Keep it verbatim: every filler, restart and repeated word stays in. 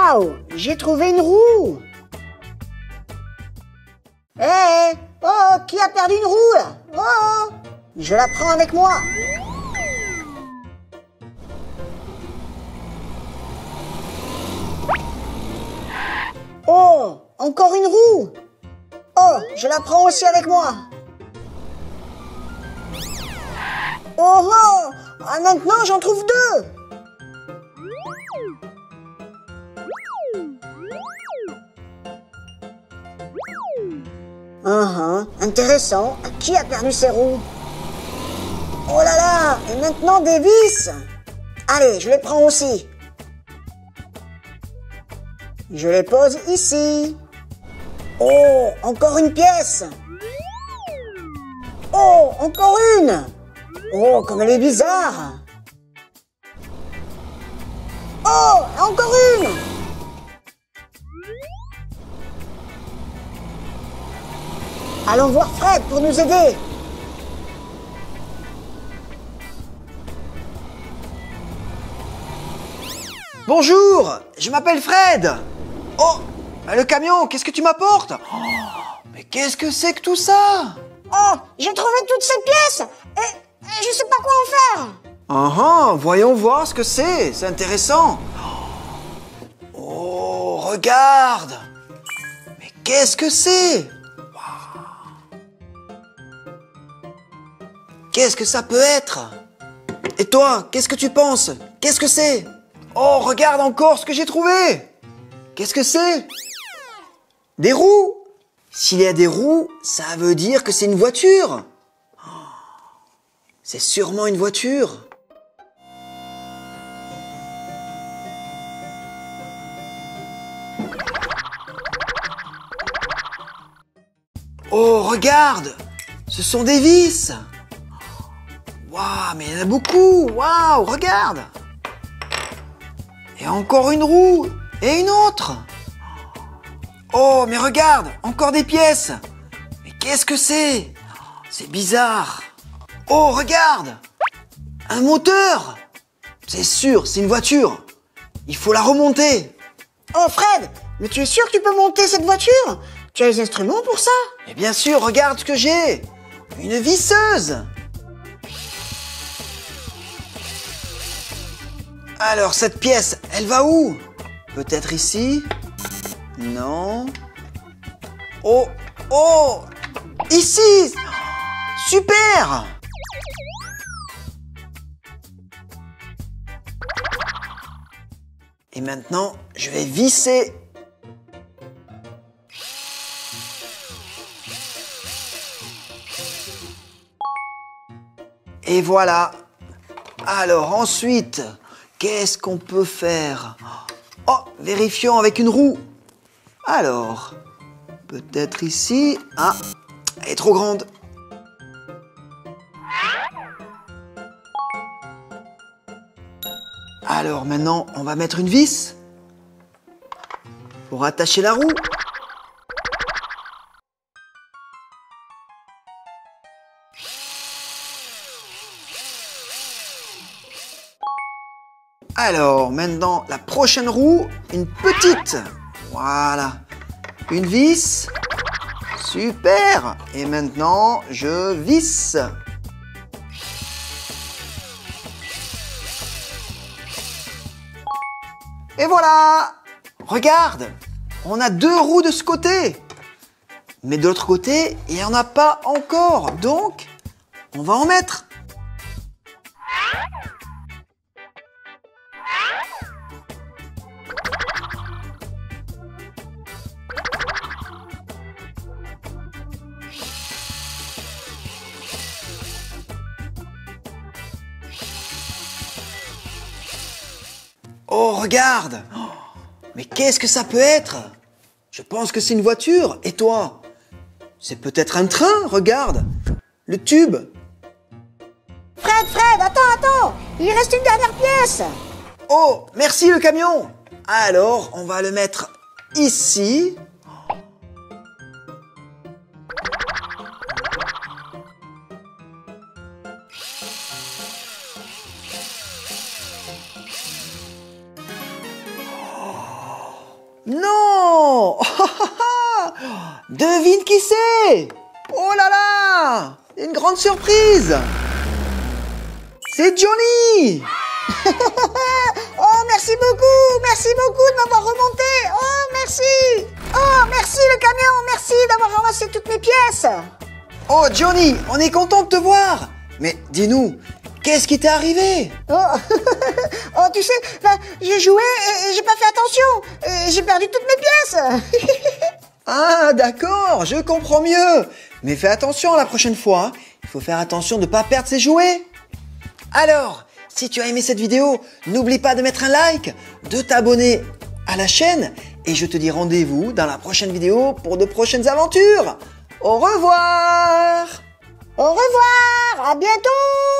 Waouh, j'ai trouvé une roue. Hé, hey, oh, qui a perdu une roue là? Oh, je la prends avec moi. Oh, encore une roue. Oh, je la prends aussi avec moi. Oh, oh, ah, maintenant j'en trouve deux. Uh-huh, intéressant. Qui a perdu ses roues? Oh là là, et maintenant des vis. Allez, je les prends aussi. Je les pose ici. Oh, encore une pièce. Oh, encore une. Oh, comme elle est bizarre. Oh, encore une. Allons voir Fred pour nous aider. Bonjour, je m'appelle Fred. Oh, le camion, qu'est-ce que tu m'apportes? Oh, mais qu'est-ce que c'est que tout ça? Oh, j'ai trouvé toutes ces pièces et, et je sais pas quoi en faire. Ah ah, voyons voir ce que c'est, c'est intéressant. Oh, regarde. Mais qu'est-ce que c'est? Qu'est-ce que ça peut être? Et toi, qu'est-ce que tu penses? Qu'est-ce que c'est? Oh, regarde encore ce que j'ai trouvé! Qu'est-ce que c'est? Des roues! S'il y a des roues, ça veut dire que c'est une voiture! C'est sûrement une voiture! Oh, regarde! Ce sont des vis! Waouh, mais il y en a beaucoup! Waouh, regarde! Et encore une roue! Et une autre! Oh, mais regarde! Encore des pièces! Mais qu'est-ce que c'est? C'est bizarre! Oh, regarde! Un moteur! C'est sûr, c'est une voiture! Il faut la remonter! Oh, Fred! Mais tu es sûr que tu peux monter cette voiture? Tu as les instruments pour ça? Mais bien sûr, regarde ce que j'ai! Une visseuse! Alors, cette pièce, elle va où? Peut-être ici? Non. Oh, oh! Ici! Super! Et maintenant, je vais visser. Et voilà. Alors ensuite, qu'est-ce qu'on peut faire? Oh, vérifions avec une roue. Alors, peut-être ici. Ah, elle est trop grande. Alors maintenant, on va mettre une vis pour attacher la roue. Alors, maintenant, la prochaine roue, une petite. Voilà. Une vis. Super. Et maintenant, je visse. Et voilà. Regarde. On a deux roues de ce côté. Mais de l'autre côté, il n'y en a pas encore. Donc, on va en mettre. Oh, regarde! Oh, mais qu'est-ce que ça peut être? Je pense que c'est une voiture. Et toi? C'est peut-être un train, regarde! Le tube! Fred, Fred, attends, attends! Il reste une dernière pièce! Oh, merci le camion! Alors, on va le mettre ici. Non. Devine qui c'est? Oh là là, une grande surprise. C'est Johnny. Oh, merci beaucoup, merci beaucoup de m'avoir remonté. Oh, merci. Oh, merci le camion, merci d'avoir ramassé toutes mes pièces. Oh Johnny, on est content de te voir. Mais dis-nous, qu'est-ce qui t'est arrivé? Oh, oh tu sais, ben, j'ai joué et, et j'ai pas fait attention. Et j'ai perdu toutes mes pièces. Ah d'accord, je comprends mieux. Mais fais attention la prochaine fois. Hein. Il faut faire attention de ne pas perdre ses jouets. Alors, si tu as aimé cette vidéo, n'oublie pas de mettre un like, de t'abonner à la chaîne. Et je te dis rendez-vous dans la prochaine vidéo pour de prochaines aventures. Au revoir! Au revoir, à bientôt.